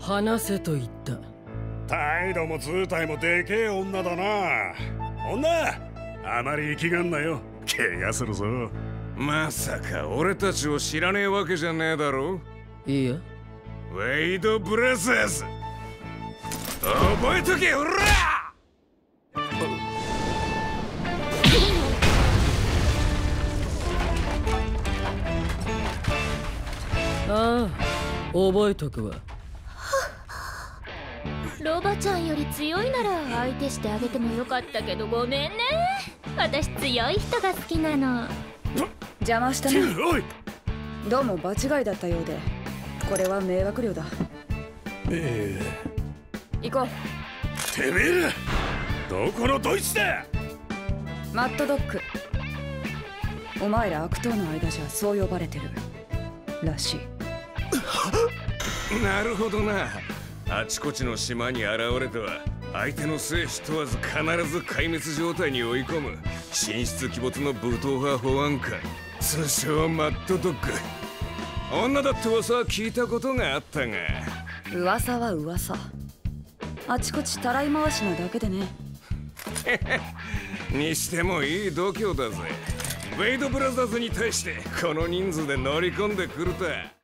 話せと言った。 態度も図体もでけえ女だな。女、あまり息がんなよ。怪我するぞ。 まさか俺たちを知らねえわけじゃねえだろ。 いいや。 ウェイド・ブラザーズ、覚えとけおら。 ああ、覚えとくわ。 ロバちゃんより強いなら相手してあげてもよかったけど、ごめんね。私強い人が好きなの。 邪魔したね。 おい、 どうも場違いだったようで、これは迷惑料だ。行こう。 てめえらどこのドイツだ。 マッドドッグ、お前ら悪党の間じゃそう呼ばれてるらしい。なるほどな。あちこちの島に現れては相手の生死問わず必ず壊滅状態に追い込む神出鬼没の武闘派保安官、通称マッドドッグ。女だって噂は聞いたことがあったが。 噂は噂。あちこちたらい回しなだけでね。 にしてもいい度胸だぜ。ウェイドブラザーズに対してこの人数で乗り込んでくるとは。